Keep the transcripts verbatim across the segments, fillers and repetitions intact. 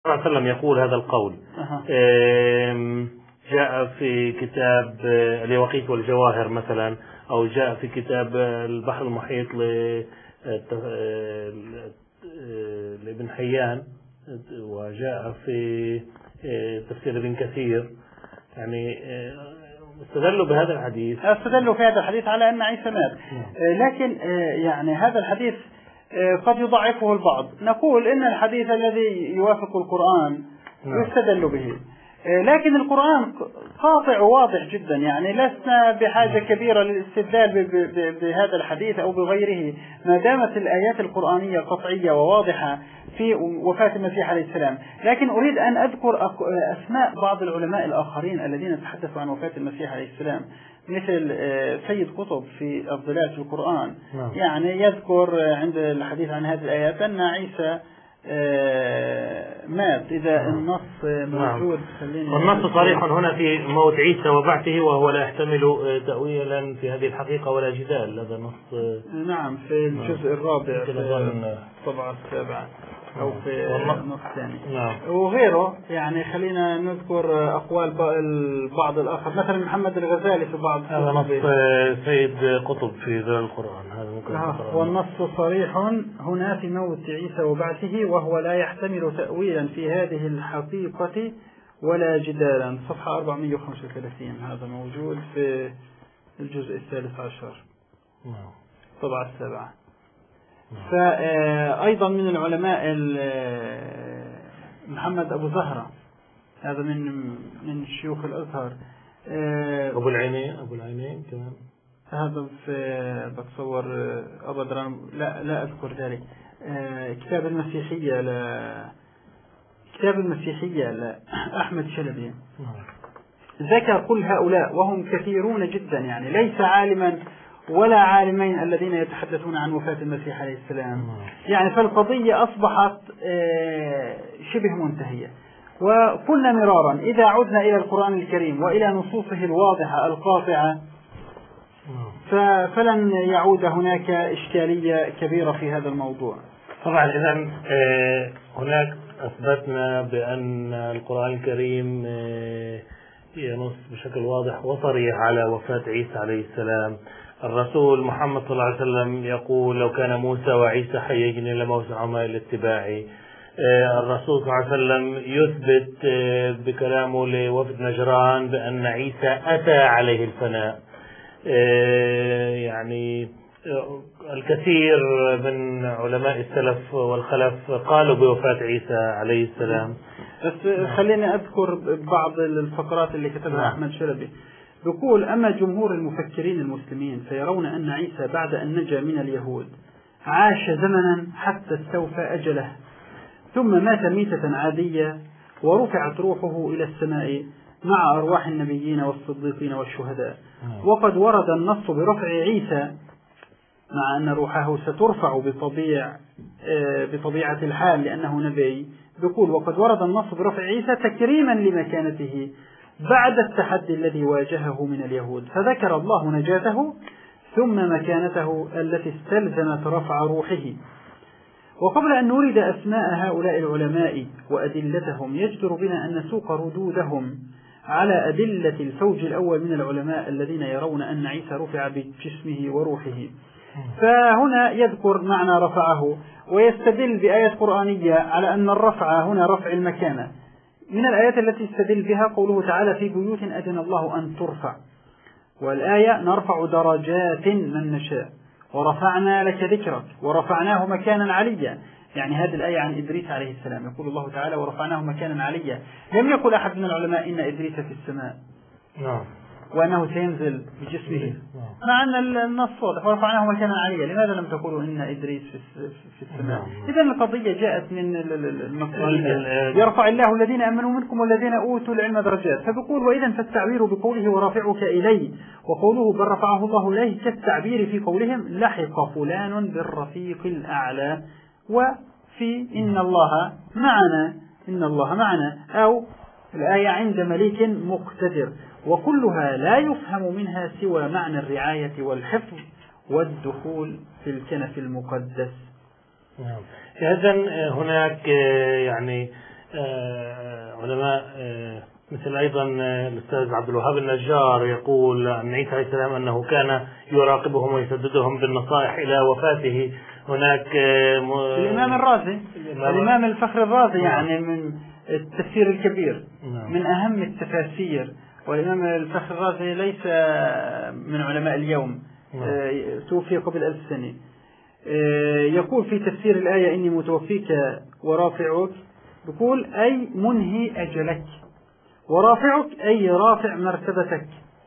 صلى الله عليه وسلم يقول هذا القول. جاء في كتاب اليواقيت والجواهر مثلا، أو جاء في كتاب البحر المحيط لابن حيان، وجاء في تفسير ابن كثير. يعني استدلوا بهذا الحديث استدلوا في هذا الحديث على أن عيسى مات. لكن يعني هذا الحديث قد يضعفه البعض. نقول إن الحديث الذي يوافق القرآن يستدل به، لكن القرآن قاطع واضح جدا، يعني لسنا بحاجة كبيرة للاستدلال بهذا الحديث أو بغيره، ما دامت الآيات القرآنية قطعية وواضحة في وفاة المسيح عليه السلام. لكن أريد أن أذكر أسماء بعض العلماء الآخرين الذين تحدثوا عن وفاة المسيح عليه السلام، مثل سيد قطب في الظلال في القرآن. يعني يذكر عند الحديث عن هذه الآيات أن عيسى مات. إذا النص موجود والنص صريح هنا في موت عيسى وبعثه، وهو لا يحتمل تأويلا في هذه الحقيقة ولا جدال. هذا نص نعم في الجزء الرابع في الطبعة السابعة أو في النص الثاني وغيره. يعني خلينا نذكر أقوال البعض الآخر، مثلا محمد الغزالي في بعض. هذا نص سيد قطب في ظلال القرآن. هذا ممكن والنص صريح هنا في موت عيسى وبعثه، وهو لا يحتمل تأويلا في هذه الحقيقة ولا جدالا. صفحة أربعمائة وخمسة وثلاثين. هذا موجود في الجزء الثالث عشر طبعة السابعة. فأيضا من العلماء محمد أبو زهرة، هذا من من شيوخ الأزهر. أبو العينين أبو العينين كمان، هذا في بتصور أبدا لا لا أذكر ذلك. كتاب المسيحية لا كتاب المسيحية لأحمد شلبي ذكر كل هؤلاء وهم كثيرون جدا، يعني ليس عالما ولا عالمين الذين يتحدثون عن وفاة المسيح عليه السلام. يعني فالقضية أصبحت شبه منتهية. وقلنا مرارا إذا عدنا إلى القرآن الكريم وإلى نصوصه الواضحة القاطعة فلن يعود هناك إشكالية كبيرة في هذا الموضوع. طبعا إذن هناك أثبتنا بأن القرآن الكريم ينص بشكل واضح وصريح على وفاة عيسى عليه السلام. الرسول محمد صلى الله عليه وسلم يقول لو كان موسى وعيسى حيين لموسعهما إلى اتباعي. الرسول صلى الله عليه وسلم يثبت بكلامه لوفد نجران بأن عيسى أتى عليه الفناء. يعني الكثير من علماء السلف والخلف قالوا بوفاة عيسى عليه السلام. بس خليني أذكر بعض الفقرات اللي كتبها أحمد شلبي. يقول أما جمهور المفكرين المسلمين فيرون أن عيسى بعد أن نجا من اليهود عاش زمنا حتى استوفى أجله، ثم مات ميتة عادية ورفعت روحه إلى السماء مع أرواح النبيين والصديقين والشهداء. وقد ورد النص برفع عيسى مع أن روحه سترفع بطبيع بطبيعة الحال لأنه نبي. يقول وقد ورد النص برفع عيسى تكريما لمكانته بعد التحدي الذي واجهه من اليهود، فذكر الله نجاته ثم مكانته التي استلزمت رفع روحه. وقبل أن نورد أسماء هؤلاء العلماء وأدلتهم يجدر بنا أن نسوق ردودهم على أدلة الفوج الأول من العلماء الذين يرون أن عيسى رفع بجسمه وروحه. فهنا يذكر معنى رفعه ويستدل بآيات قرآنية على أن الرفع هنا رفع المكانة. من الآيات التي يستدل بها قوله تعالى في بيوت أذن الله أن ترفع، والآية نرفع درجات من نشاء ورفعنا لك ذكرك ورفعناه مكانا عليا. يعني هذه الآية عن إدريس عليه السلام، يقول الله تعالى ورفعناه مكانا عليا. لم يقل أحد من العلماء إن إدريس في السماء نعم وأنه سينزل بجسمه، مع أن النص واضح ورفعناه مكانا عليا. لماذا لم تقولوا إن إدريس في السماء؟ إذا القضية جاءت من المصدرية يرفع الله الذين آمنوا منكم والذين أوتوا العلم درجات. فبقول وإذا فالتعبير بقوله ورافعك إليه وقوله بل رفعه الله إليه كالتعبير في قولهم لحق فلان بالرفيق الأعلى، وفي إن الله معنا إن الله معنا أو الآية عند مليك مقتدر. وكلها لا يفهم منها سوى معنى الرعاية والحفظ والدخول في الكنف المقدس. إذن هناك يعني علماء مثل أيضا الأستاذ عبد الوهاب النجار يقول عن عيسى عليه السلام أنه كان يراقبهم ويسددهم بالنصائح إلى وفاته. هناك الإمام الرازي، الإمام الفخر الرازي يعني من التفسير الكبير من أهم التفاسير، والإمام الفخر الرازي ليس من علماء اليوم، توفي قبل ألف سنة. يقول في تفسير الآية إني متوفيك ورافعك، يقول أي منهي أجلك، ورافعك أي رافع مرتبتك،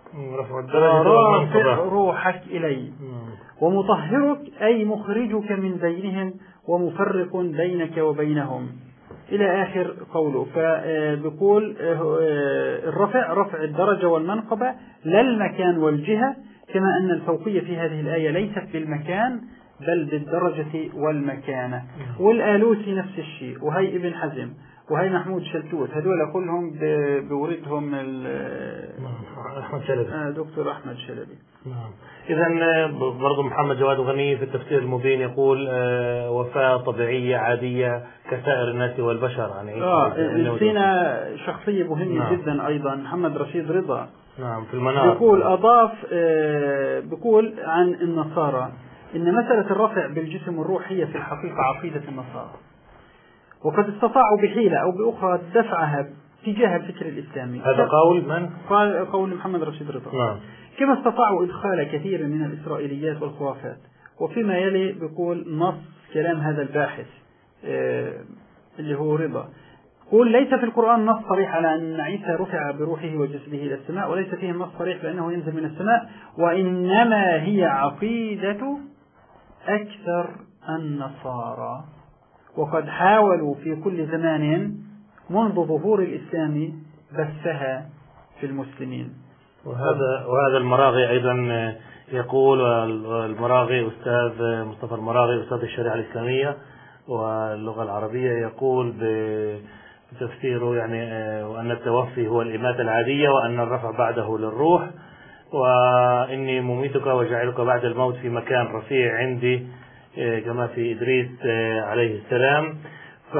ورافع روحك إلي، ومطهرك أي مخرجك من بينهم ومفرق بينك وبينهم إلى آخر قوله. فبقول الرفع رفع الدرجة والمنقبة لا المكان والجهة، كما أن الفوقية في هذه الآية ليست بالمكان بل بالدرجة والمكانة. والآلوسي نفس الشيء، وهي ابن حزم، وهي محمود شلتوت، هذول كلهم بوردهم أحمد شلبي، دكتور أحمد شلبي. نعم. إذا برضو محمد جواد غني في التفسير المبين يقول وفاة طبيعية عادية كسائر الناس والبشر. يعني آه فينا شخصية مهمة نعم. جدا أيضا محمد رشيد رضا نعم في المنار بيقول أضاف آه بيقول عن النصارى إن مسألة الرفع بالجسم والروح هي في الحقيقة عقيدة النصارى، وقد استطاعوا بحيلة أو بأخرى دفعها تجاه الفكر الإسلامي. هذا قول من؟ قال قول محمد رشيد رضا. نعم. كما استطاعوا إدخال كثير من الإسرائيليات والخرافات. وفيما يلي بيقول نص كلام هذا الباحث آه اللي هو رضا، يقول ليس في القرآن نص صريح على أن عيسى رفع بروحه وجسده إلى السماء، وليس فيه نص صريح بأنه ينزل من السماء، وإنما هي عقيدة أكثر النصارى، وقد حاولوا في كل زمان منذ ظهور الإسلام بثها في المسلمين. وهذا وهذا المراغي أيضا يقول، والمراغي أستاذ مصطفى المراغي أستاذ الشريعة الإسلامية واللغة العربية يقول بتفسيره يعني وأن التوفي هو الإماتة العادية، وأن الرفع بعده للروح، وإني مميتك وجعلك بعد الموت في مكان رفيع عندي كما في إدريس عليه السلام. ف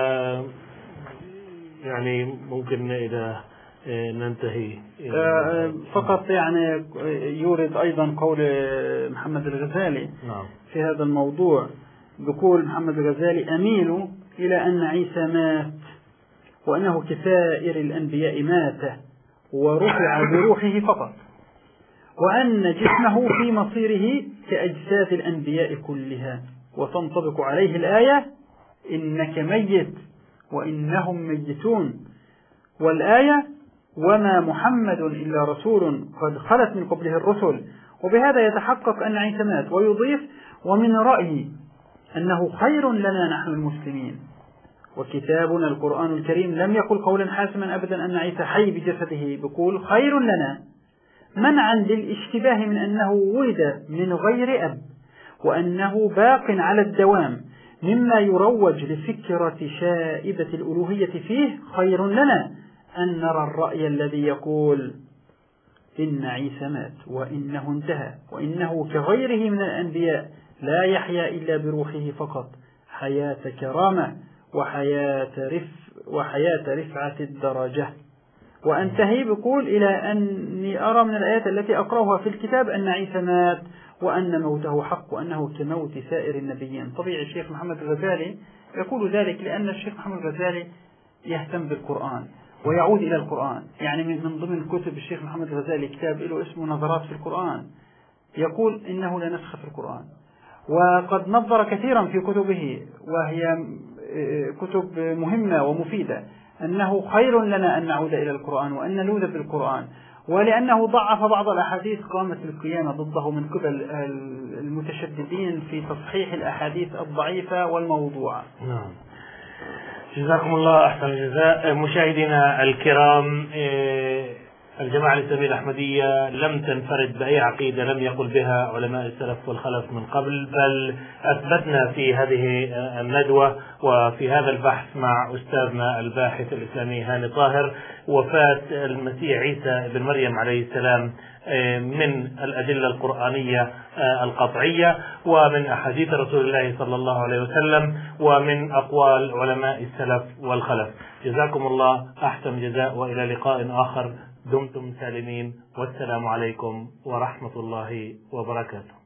يعني ممكن إذا ننتهي فقط يعني يورد أيضا قول محمد الغزالي نعم. في هذا الموضوع، بيقول محمد الغزالي أميل إلى أن عيسى مات، وأنه كسائر الأنبياء مات ورفع بروحه فقط، وأن جسمه في مصيره كأجساد الأنبياء كلها، وتنطبق عليه الآية إنك ميت وإنهم ميتون، والآية وما محمد إلا رسول قد خلت من قبله الرسل. وبهذا يتحقق أن عيسى مات. ويضيف ومن رأيي أنه خير لنا نحن المسلمين، وكتابنا القرآن الكريم لم يقل قولا حاسما أبدا أن عيسى حي بجسده، بيقول خير لنا منعا للاشتباه من أنه ولد من غير أب، وأنه باق على الدوام، مما يروج لفكرة شائبة الألوهية فيه. خير لنا أن نرى الرأي الذي يقول إن عيسى مات وإنه انتهى وإنه كغيره من الأنبياء لا يحيا إلا بروحه فقط، حياة كرامة وحياة رف وحياة رفعة الدرجة. وأنتهي بقول إلى أني أرى من الآيات التي أقرأها في الكتاب أن عيسى مات وأن موته حق، وأنه كموت سائر النبيين. طبيعي الشيخ محمد الغزالي يقول ذلك لأن الشيخ محمد الغزالي يهتم بالقرآن ويعود إلى القرآن. يعني من ضمن كتب الشيخ محمد الغزالي كتاب له اسمه نظرات في القرآن، يقول إنه لا نسخ في القرآن، وقد نظر كثيرا في كتبه وهي كتب مهمة ومفيدة، أنه خير لنا أن نعود إلى القرآن وأن نلوذ بالقرآن، ولأنه ضعف بعض الأحاديث قامت القيامة ضده من قبل المتشددين في تصحيح الأحاديث الضعيفة والموضوعة. نعم. جزاكم الله أحسن الجزاء. مشاهدينا الكرام، الجماعة الإسلامية الأحمدية لم تنفرد بأي عقيدة لم يقل بها علماء السلف والخلف من قبل، بل أثبتنا في هذه الندوة وفي هذا البحث مع أستاذنا الباحث الإسلامي هاني طاهر وفاة المسيح عيسى بن مريم عليه السلام من الأدلة القرآنية القطعية ومن أحاديث رسول الله صلى الله عليه وسلم ومن أقوال علماء السلف والخلف. جزاكم الله أحسن جزاء، وإلى لقاء آخر، دمتم سالمين، والسلام عليكم ورحمة الله وبركاته.